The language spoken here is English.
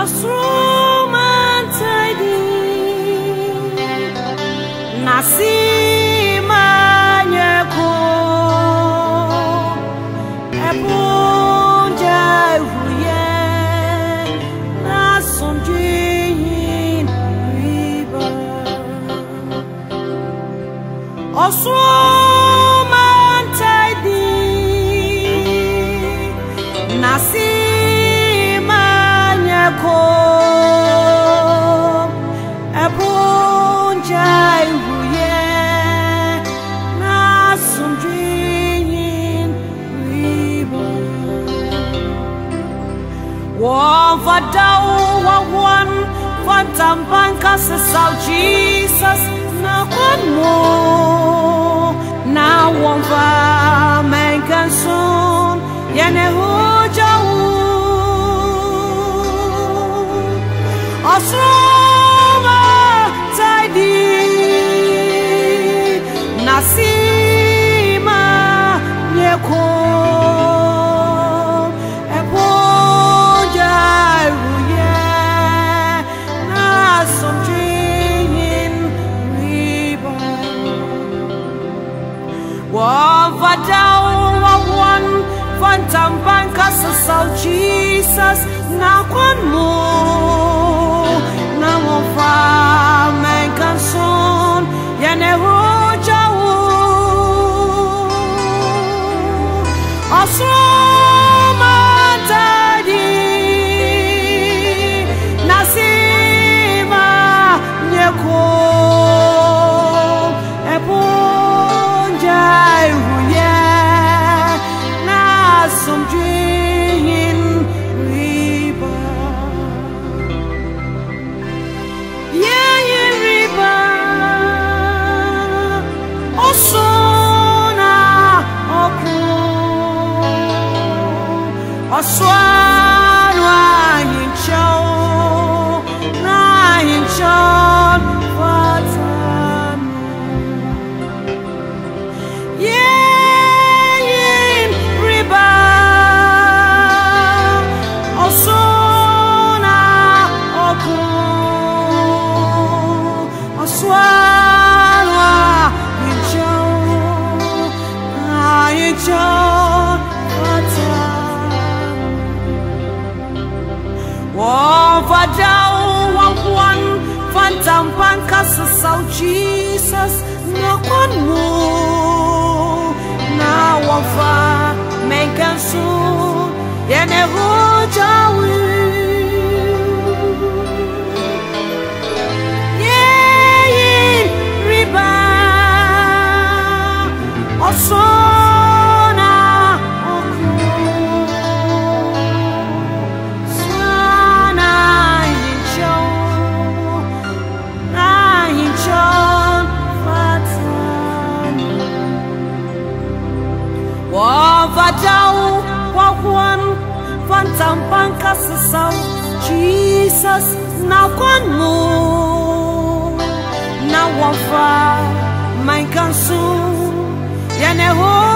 Asuman tadi nasimanyeko epunja huye nasonjin riba Asuman tadi nasimanyeko epunja huye nasonjin riba Wan vadau wan vantampan kasesau Jesus na kwanmo na wan va menkanson yene hujau Asuma tadi nasima nyeko Wan vantampan kasesau Jesus na kwanmo na wafa menkanson yene hujau Asuma tadi nasima nyeko Somjin riba yeah riba Osona oku Oswana hinchao na hinchon fatan Wan vantampan kasesau Jesus na kwanmo na wafa menkanson yene hujau riba Osona oku sana hinchon fatan Wan vadau wan vantampan kasesau Jesus na kwanmo na wafa menkanson yene